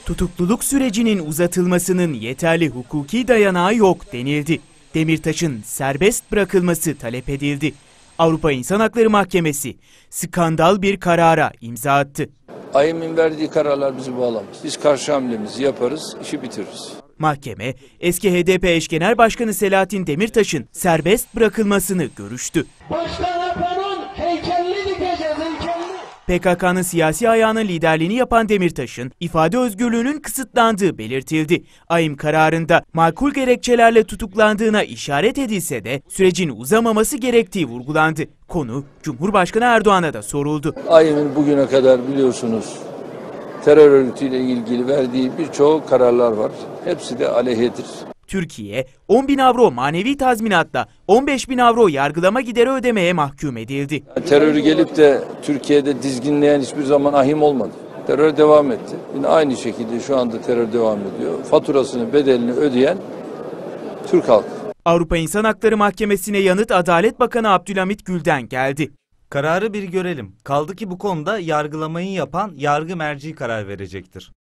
Tutukluluk sürecinin uzatılmasının yeterli hukuki dayanağı yok denildi. Demirtaş'ın serbest bırakılması talep edildi. Avrupa İnsan Hakları Mahkemesi skandal bir karara imza attı. AYM'in verdiği kararlar bizi bağlamaz. Biz karşı hamlemizi yaparız, işi bitiririz. Mahkeme, eski HDP eş genel başkanı Selahattin Demirtaş'ın serbest bırakılmasını görüştü. Başkan Apo'nun heykelini dikeceğiz, heykelini. PKK'nın siyasi ayağının liderliğini yapan Demirtaş'ın ifade özgürlüğünün kısıtlandığı belirtildi. AYM kararında makul gerekçelerle tutuklandığına işaret edilse de sürecin uzamaması gerektiği vurgulandı. Konu Cumhurbaşkanı Erdoğan'a da soruldu. AYM'in bugüne kadar biliyorsunuz terör örgütüyle ilgili verdiği birçok kararlar var. Hepsi de aleyhedir. Türkiye 10.000 avro manevi tazminatla 15.000 avro yargılama gideri ödemeye mahkum edildi. Terörü gelip de Türkiye'de dizginleyen hiçbir zaman AHİM olmadı. Terör devam etti. Yine aynı şekilde şu anda terör devam ediyor. Faturasını, bedelini ödeyen Türk halkı. Avrupa İnsan Hakları Mahkemesi'ne yanıt Adalet Bakanı Abdülhamit Gül'den geldi. Kararı bir görelim. Kaldı ki bu konuda yargılamayı yapan yargı merci karar verecektir.